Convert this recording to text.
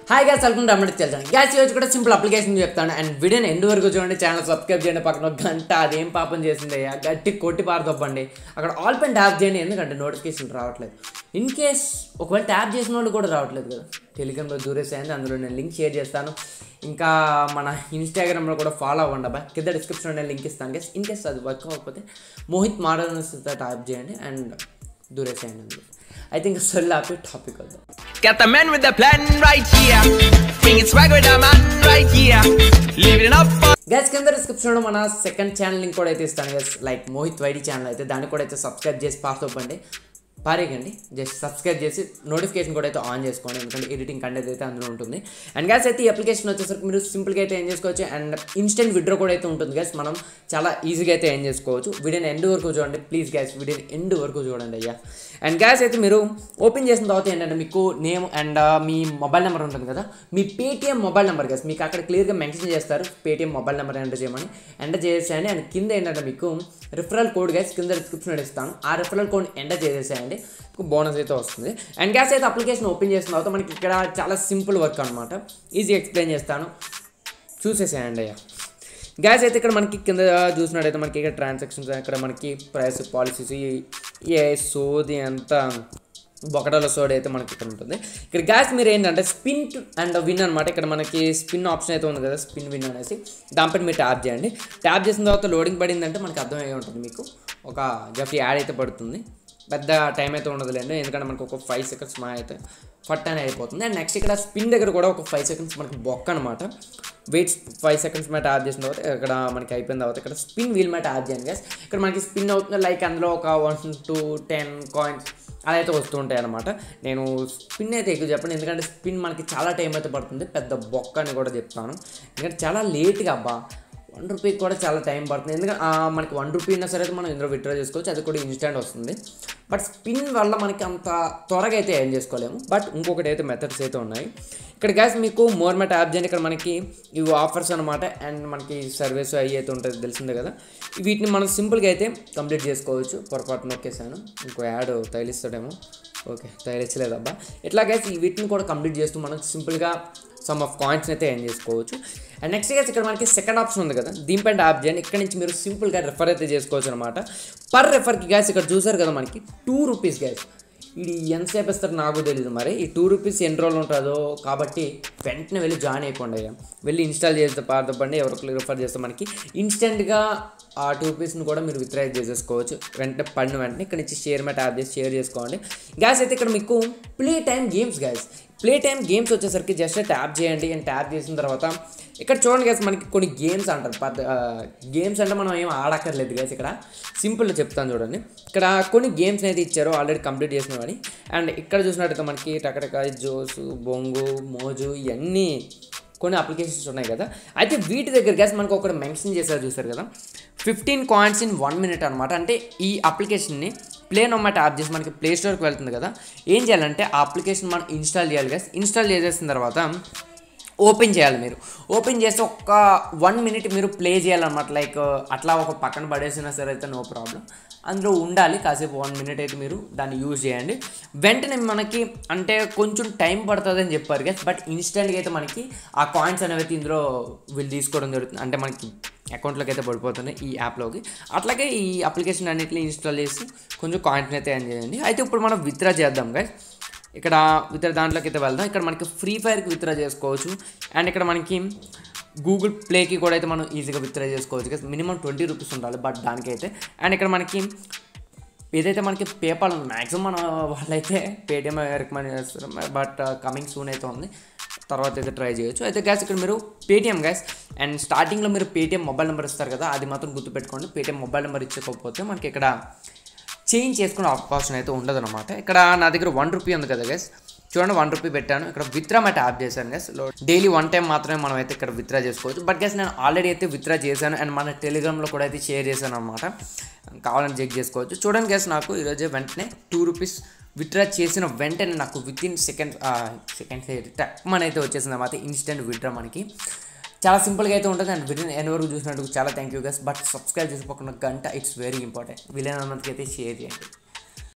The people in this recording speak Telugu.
హాయ్ గైస్ వెల్కమ్ టు అమ్మడి తెలుసు గ్యాస్ ఈరోజు కూడా సింపుల్ అప్లికేషన్ చెప్తాను అండ్ వీడియోని ఎండ్ వరకు చూడండి ఛానల్ సబ్స్క్రైబ్ చేయండి పక్కన ఒక గంట అదేం పాపం చేసిందయ్యా గట్టి కొట్టి పారదొబ్బండి అక్కడ ఆల్ పెన్ ట్యాప్ చేయండి ఎందుకంటే నోటిఫికేషన్ రావట్లేదు ఇన్ కేస్ ఒకవేళ ట్యాప్ చేసిన వాళ్ళు కూడా రావట్లేదు కదా టెలిగ్రామ్లో దూరేసేయండి అందులో నేను లింక్ షేర్ చేస్తాను ఇంకా మన ఇన్స్టాగ్రామ్లో కూడా ఫాలో అవ్వండి అబ్బా కింద డిస్క్రిప్షన్లో నేను లింక్ ఇస్తాను గైస్ ఇన్ కేస్ అది వర్క్ అవ్వకపోతే mohithmaro ట్యాప్ చేయండి అండ్ దూరేసేయండి అందులో I think it's a lot of topic of that. Got the man with the plan right here. Bring it swag with the man right here. Leave it up. Guys, కింద డిస్క్రిప్షన్ లో మన సెకండ్ ఛానల్ లింక్ కూడా అయితే ఇస్తాను guys like Mohit YD channel అయితే దాన్ని కూడా అయితే సబ్స్క్రైబ్ చేసి పాస్ అవ్వండి పారేయండి జస్ట్ సబ్స్క్రైబ్ చేసి నోటిఫికేషన్ కూడా అయితే ఆన్ చేసుకోండి ఎందుకంటే ఎడిటింగ్ కంటెంట్ అయితే అందులో ఉంటుంది అండ్ గ్యాస్ అయితే ఈ అప్లికేషన్ వచ్చేసరికి మీరు సింపుల్గా అయితే ఏం చేసుకోవచ్చు అండ్ ఇన్స్టెంట్ విత్డ్రా కూడా అయితే ఉంటుంది గ్యాస్ మనం చాలా ఈజీగా అయితే ఏం చేసుకోవచ్చు వీడియోని ఎండ్ వరకు చూడండి ప్లీజ్ గ్యాస్ వీడియోని ఎండ్ వరకు చూడండి అయ్యా అండ్ గ్యాస్ అయితే మీరు ఓపెన్ చేసిన తర్వాత ఏంటంటే మీకు నేమ్ అండ్ మీ మొబైల్ నెంబర్ ఉంటుంది కదా మీ పేటిఎం మొబైల్ నెంబర్ గ్యాస్ మీకు అక్కడ క్లియర్గా మెన్షన్ చేస్తారు పేటిఎం మొబైల్ నెంబర్ ఎంటర్ చేయమని ఎంటర్ చేసేయండి అండ్ కింద ఏంటంటే మీకు రిఫరల్ కోడ్ గ్యాస్ కింద డిస్క్రిప్షన్ ఇస్తాను ఆ రిఫరల్ కోడ్ ఎంటర్ చేసేయండి బోనస్ అయితే వస్తుంది అండ్ గ్యాస్ అయితే అప్లికేషన్ ఓపెన్ చేసిన తర్వాత మనకి ఇక్కడ చాలా సింపుల్ వర్క్ అనమాట ఈజీ ఎక్స్ప్లెయిన్ చేస్తాను చూసేసేయండి అయ్యా గ్యాస్ అయితే ఇక్కడ మనకి కింద చూసినట్టయితే మనకి ఇక్కడ ట్రాన్సాక్షన్స్ ఇక్కడ మనకి ప్రైస్ పాలసీస్ ఏ సోది అంతా బొకటాల సోడ్ అయితే మనకి ఇక్కడ ఉంటుంది ఇక్కడ గ్యాస్ మీరు ఏంటంటే స్పిన్ అండ్ విన్ అనమాట ఇక్కడ మనకి స్పిన్ ఆప్షన్ అయితే ఉంది కదా స్పిన్ విన్ అనేసి దానిపైన మీరు ట్యాప్ చేయండి ట్యాప్ చేసిన తర్వాత లోడింగ్ పడిందంటే మనకి అర్థమయ్యే ఉంటుంది మీకు ఒక జస్ట్ యాడ్ అయితే పడుతుంది పెద్ద టైం అయితే ఉండదులేండి ఎందుకంటే మనకు ఒక 5 సెకండ్స్ మా అయితే ఫట్ అని అయిపోతుంది అండ్ నెక్స్ట్ ఇక్కడ స్పిన్ దగ్గర కూడా ఒక 5 సెకండ్స్ మనకి బొక్క అనమాట వెయిట్ 5 సెకండ్స్ మీద ట్యాప్ చేసిన తర్వాత ఇక్కడ మనకి అయిపోయిన తర్వాత ఇక్కడ స్పిన్ వీల్ మీద ట్యాప్ చేయండి గైస్ ఇక్కడ మనకి స్పిన్ అవుతుంది లైక్ అందులో ఒక 1 to 10 కాయిన్స్ అలా అయితే వస్తూ ఉంటాయి అనమాట నేను స్పిన్ అయితే ఎక్కువ చెప్పండి ఎందుకంటే స్పిన్ మనకి చాలా టైం అయితే పడుతుంది పెద్ద బొక్క అని కూడా చెప్తాను ఎందుకంటే చాలా లేట్గా అబ్బా ₹1 కూడా చాలా టైం పడుతుంది ఎందుకంటే మనకి ₹1 అయినా సరే మనం ఇందులో విత్డ్రా చేసుకోవచ్చు అది కూడా ఇన్స్టెంట్ వస్తుంది బట్ స్పిన్ వల్ల మనకి అంత త్వరగా అయితే ఏం చేసుకోలేము బట్ ఇంకొకటి అయితే మెథడ్స్ అయితే ఉన్నాయి ఇక్కడ గ్యాస్ మీకు మోర్ మ్యాట్ యాప్ చేయండి ఇక్కడ మనకి ఇవి ఆఫర్స్ అనమాట అండ్ మనకి సర్వీస్ అవి అయితే ఉంటుంది తెలిసిందే కదా వీటిని మనం సింపుల్గా అయితే కంప్లీట్ చేసుకోవచ్చు పొరపాటు నొక్కేసాను ఇంకో యాడ్ తగిలిస్తాడేమో ఓకే తగిలించలేదబ్బా ఇట్లా గ్యాస్ వీటిని కూడా కంప్లీట్ చేస్తూ మనం సింపుల్గా సమ్ ఆఫ్ కాయిన్స్ అయితే ఏం చేసుకోవచ్చు అండ్ నెక్స్ట్ గైస్ ఇక్కడ మనకి సెకండ్ ఆప్షన్ ఉంది కదా దీనిపైన ట్యాప్ చేయండి ఇక్కడ నుంచి మీరు సింపుల్గా రెఫర్ అయితే చేసుకోవచ్చు అనమాట పర్ రెఫర్కి గ్యాస్ ఇక్కడ చూసారు కదా మనకి ₹2 గ్యాస్ ఇది ఎంతసేపు ఇస్తారు నాకు తెలియదు మరి ఈ ₹2 ఎన్ని రోజులు ఉంటుందో కాబట్టి వెంటనే వెళ్ళి జాయిన్ అయిపోండి అయ్యా వెళ్ళి ఇన్స్టాల్ చేస్తే పారదొబ్బండి ఎవరికి రిఫర్ చేస్తే మనకి ఇన్స్టెంట్గా ఆ ₹2ని కూడా మీరు విత్డ్రా చేసేసుకోవచ్చు వెంటనే పడిన వెంటనే ఇక్కడ నుంచి షేర్ మ్యాట్ యాప్ చేసి షేర్ చేసుకోండి గ్యాస్ అయితే ఇక్కడ మీకు play time games guys play time games వచ్చేసరికి జస్ట్ ట్యాప్ చేయండి అండ్ ట్యాప్ చేసిన తర్వాత ఇక్కడ చూడండి గ్యాస్ మనకి కొన్ని గేమ్స్ అంటారు గేమ్స్ అంటే మనం ఏం ఆడక్కర్లేదు గ్యాస్ ఇక్కడ సింపుల్గా చెప్తాను చూడండి ఇక్కడ కొన్ని గేమ్స్ అయితే ఇచ్చారు ఆల్రెడీ కంప్లీట్ చేసినవని అండ్ ఇక్కడ చూసినట్టయితే మనకి టకటకాయ జోసు బొంగు మోజు ఇవన్నీ కొన్ని అప్లికేషన్స్ ఉన్నాయి కదా అయితే వీటి దగ్గర గ్యాస్ మనకు ఒకటి మెన్షన్ చేశారు చూసారు కదా 15 కాయిన్స్ ఇన్ 1 minute అనమాట అంటే ఈ అప్లికేషన్ని ప్లే నో ట్యాప్ చేసి మనకి ప్లే స్టోర్కి వెళ్తుంది కదా ఏం చేయాలంటే ఆ అప్లికేషన్ మనం ఇన్స్టాల్ చేయాలి గ్యాస్ ఇన్స్టాల్ చేసేసిన తర్వాత ఓపెన్ చేయాలి మీరు ఓపెన్ చేస్తే ఒక 1 minute మీరు ప్లే చేయాలన్నమాట లైక్ అట్లా ఒక పక్కన పడేసినా సరే అయితే నో ప్రాబ్లం అందులో ఉండాలి కాసేపు 1 minute అయితే మీరు దాన్ని యూజ్ చేయండి వెంటనే మనకి అంటే కొంచెం టైం పడుతుంది అని చెప్పారు గైస్ బట్ ఇన్స్టెంట్గా అయితే మనకి ఆ కాయిన్స్ అనేవి అయితే ఇందులో వీళ్ళు తీసుకోవడం జరుగుతుంది అంటే మనకి అకౌంట్లోకి అయితే పడిపోతున్నాయి ఈ యాప్లోకి అట్లాగే ఈ అప్లికేషన్ అన్నింటినీ ఇన్స్టాల్ చేసి కొంచెం కాయిన్స్ అయితే ఏం చేయండి అయితే ఇప్పుడు మనం విత్డ్రా చేద్దాం గైస్ ఇక్కడ విత్డ్రా దాంట్లోకి అయితే వెళ్దాం ఇక్కడ మనకి ఫ్రీ ఫైర్కి విత్డ్రా చేసుకోవచ్చు అండ్ ఇక్కడ మనకి గూగుల్ ప్లేకి కూడా అయితే మనం ఈజీగా విత్డ్రా చేసుకోవచ్చు మినిమం ₹20 ఉండాలి బట్ దానికైతే అండ్ ఇక్కడ మనకి ఏదైతే మనకి పేపాల్ మ్యాక్సిమం మన వాళ్ళైతే పేటిఎం రికమెండ్ చేస్తారు బట్ కమింగ్ సూన్ అయితే ఉంది తర్వాత అయితే ట్రై చేయొచ్చు అయితే గ్యాస్ ఇక్కడ మీరు పేటిఎం గ్యాస్ అండ్ స్టార్టింగ్లో మీరు పేటిఎం మొబైల్ నెంబర్ ఇస్తారు కదా అది మాత్రం గుర్తుపెట్టుకోండి పేటిఎం మొబైల్ నెంబర్ ఇచ్చకపోతే మనకి ఇక్కడ చేంజ్ చేసుకునే అవకాశం అయితే ఉండదు అనమాట ఇక్కడ నా దగ్గర ₹1 ఉంది కదా గైస్ చూడండి ₹1 పెట్టాను ఇక్కడ విత్డ్రా మ్యాట్ యాప్ చేశాను గైస్ డైలీ 1 time మాత్రమే మనం అయితే ఇక్కడ విత్డ్రా చేసుకోవచ్చు బట్ గైస్ నేను ఆల్రెడీ అయితే విత్డ్రా చేశాను అండ్ మన టెలిగ్రామ్లో కూడా అయితే షేర్ చేశాను అనమాట కావాలని చెక్ చేసుకోవచ్చు చూడండి గైస్ నాకు ఈరోజు వెంటనే ₹2 విత్డ్రా చేసిన వెంటనే నాకు వితిన్ సెకండ్స్ టక్మని అయితే వచ్చేసింది అన్నమాట ఇన్స్టెంట్ విత్డ్రా మనకి చాలా సింపుల్గా అయితే ఉంటుంది అండ్ వీడియోని ఎన్ని వరకు చూసినందుకు చాలా thank you guys but subscribe చేసుకోకుండా గంట ఇట్స్ వెరీ ఇంపార్టెంట్ వీలైనంతకైతే షేర్ చేయండి